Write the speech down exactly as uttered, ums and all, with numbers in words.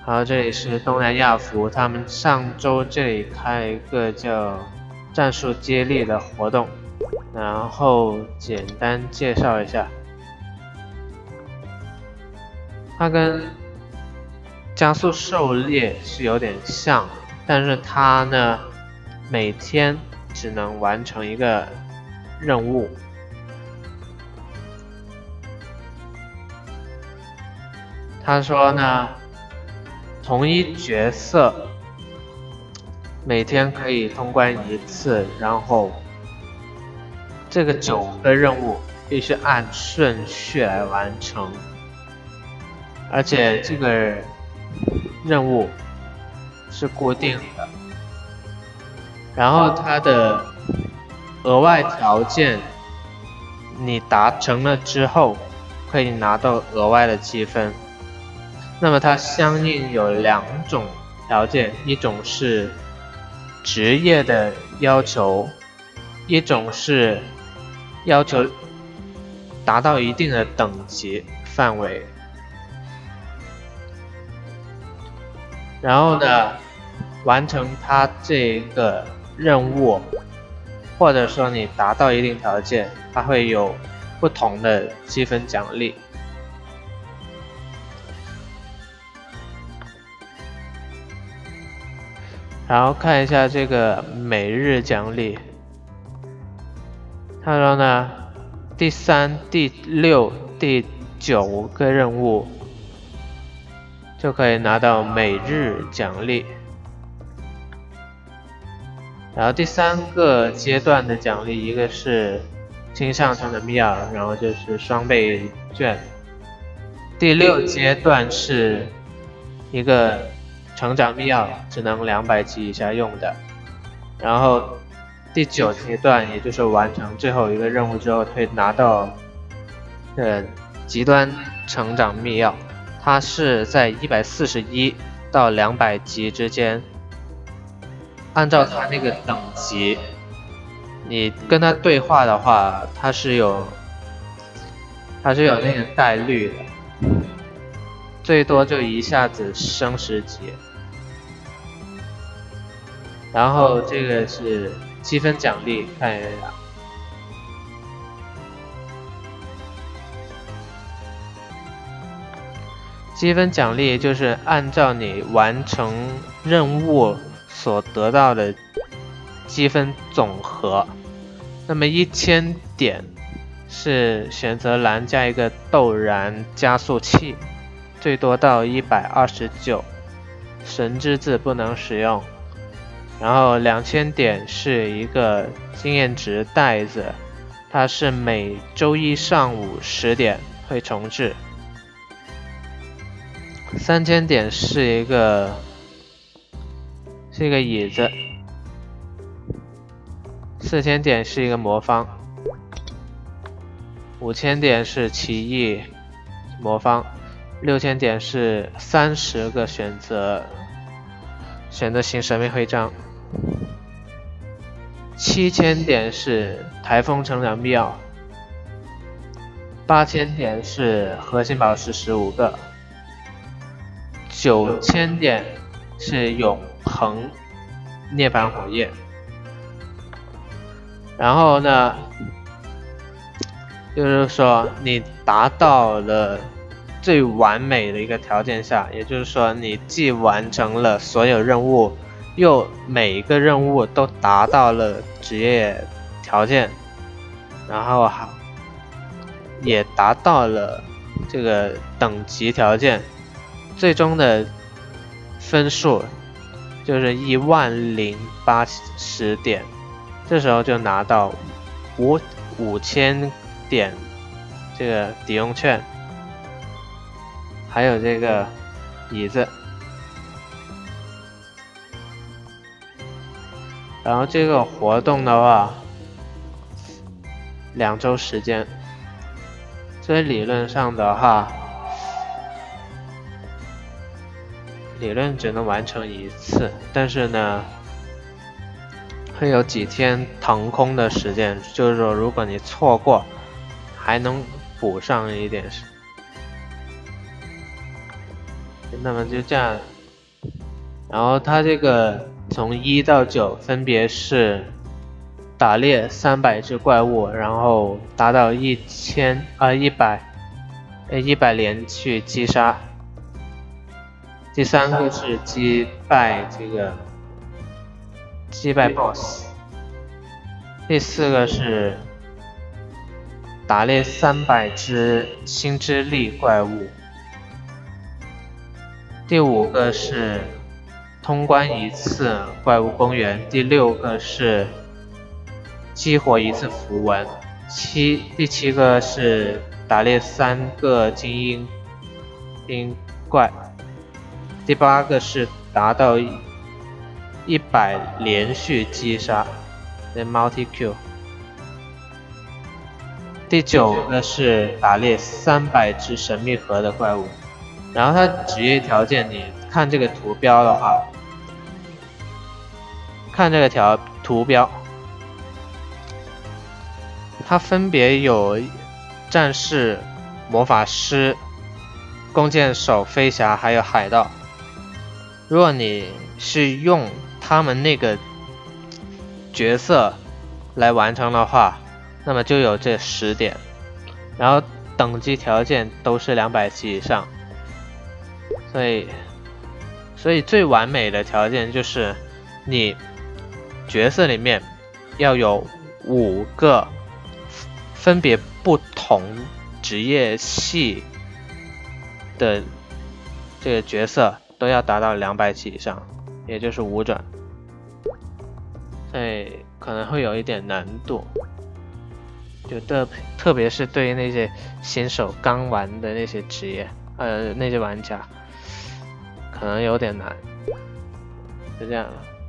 好，这里是东南亚服，他们上周这里开了一个叫战术接力的活动，然后简单介绍一下，它跟加速狩猎是有点像，但是它呢每天只能完成一个任务。他说呢，同一角色每天可以通关一次，然后这个九个任务必须按顺序来完成，而且这个任务是固定的。然后它的额外条件，你达成了之后可以拿到额外的积分。那么它相应有两种条件，一种是职业的要求，一种是要求达到一定的等级范围。然后呢，完成它这个任务，或者说你达到一定条件，它会有不同的积分奖励。然后看一下这个每日奖励，他说呢，第三、第六、第九个任务就可以拿到每日奖励。然后第三个阶段的奖励，一个是青上成的密钥，然后就是双倍券。第六阶段是一个成长密钥，只能两百级以下用的。然后第九阶段，也就是完成最后一个任务之后，会拿到呃极端成长密钥，它是在一百四十一到两百级之间。按照它那个等级，你跟它对话的话，它是有它是有那个概率的，最多就一下子升十级。然后这个是积分奖励，看一下。积分奖励就是按照你完成任务所得到的积分总和。那么一千点是选择栏加一个陡然加速器，最多到一百二十九，神之字不能使用。然后两千点是一个经验值袋子，它是每周一上午十点会重置。三千点是一个是一个椅子，四千点是一个魔方，五千点是奇异魔方，六千点是三十个选择选择型神秘徽章，七千点是台风成长密钥，八千点是核心宝石十五个，九千点是永恒涅槃火焰。然后呢，就是说你达到了最完美的一个条件下，也就是说你既完成了所有任务，又每一个任务都达到了职业条件，然后也达到了这个等级条件，最终的分数就是一万零八十点，这时候就拿到五五千点这个抵用券，还有这个椅子。然后这个活动的话，两周时间，所以理论上的话，理论只能完成一次，但是呢，会有几天腾空的时间，就是说如果你错过，还能补上一点。 那么就这样。然后它这个从一到九分别是打猎三百只怪物，然后达到一千啊一百呃一百连续击杀。第三个是击败这个击败 boss。第四个是打猎三百只星之力怪物。第五个是通关一次怪物公园。第六个是激活一次符文。七第七个是打猎三个精英精怪。第八个是达到一百连续击杀的 multi kill。第九个是打猎三百只神秘盒的怪物。然后它职业条件，你看这个图标的话，看这个条图标，它分别有战士、魔法师、弓箭手、飞侠还有海盗。如果你是用他们那个角色来完成的话，那么就有这十点，然后等级条件都是两百级以上。所以，所以最完美的条件就是你角色里面要有五个分别不同职业系的这个角色都要达到两百级以上，也就是五转。所以可能会有一点难度，就特特别是对于那些新手刚玩的那些职业，呃，那些玩家。可能有点难，就这样了。